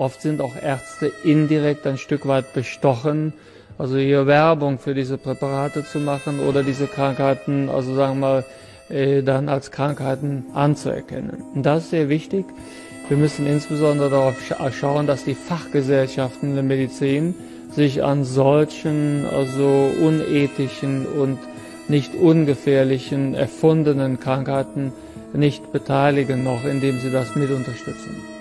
Oft sind auch Ärzte indirekt ein Stück weit bestochen, also hier Werbung für diese Präparate zu machen oder diese Krankheiten, also sagen wir mal, dann als Krankheiten anzuerkennen. Und das ist sehr wichtig. Wir müssen insbesondere darauf schauen, dass die Fachgesellschaften in der Medizin sich an solchen, also unethischen und nicht ungefährlichen, erfundenen Krankheiten nicht beteiligen, noch indem sie das mit unterstützen.